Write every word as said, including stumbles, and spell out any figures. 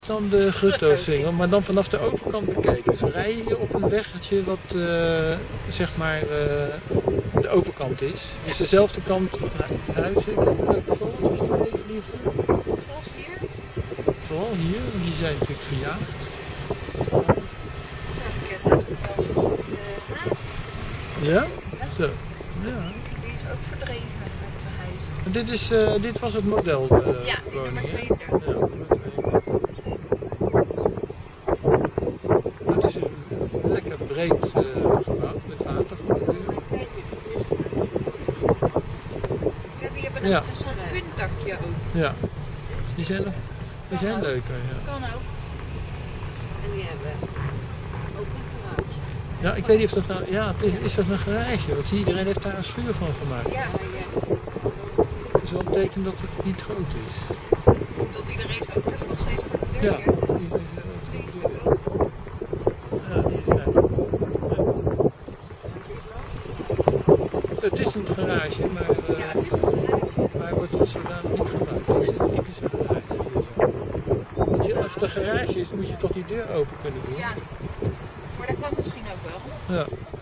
dan de Grutto-singel, maar dan vanaf de overkant bekeken. Dus rij je op een weggetje wat uh, zeg maar uh, de overkant is. Dus dezelfde kant van huizen. Ik heb een leuke vogels die even vliegen. Zoals hier? Vooral hier, want die zijn natuurlijk verjaagd. Ja, ik zag zelfs nog de haas. Ja? Zo. Ja. Die is ook verdreven uit zijn huis. Dit, is, uh, dit was het model. Uh, ja, nummer tweeëndertig. Ja, het is een lekker breed uh, gebouw met water voor de deur. Ja, die hebben Ja. een zo'n puntdakje ook. Ja, die zijn, nog, die zijn ook. leuker. Ja. Kan ook. En die hebben ook een garage. Ja, ik weet niet of dat nou, ja, het is, is dat een garage? Want iedereen heeft daar een schuur van gemaakt. Ja, ja. Dat is wel een teken dat het niet groot is. Dat iedereen zijn auto's nog steeds voor de deur Ja, neer. die is, Die is te koop. ja, die is klein. Ja. Het is een garage, maar, uh, Ja, het is een garage. maar hij wordt als zodanig niet gebruikt. Het is een typische garage. Want je, als het een garage is, moet je toch die deur open kunnen doen? Ja, maar dat kan misschien ook wel. Ja.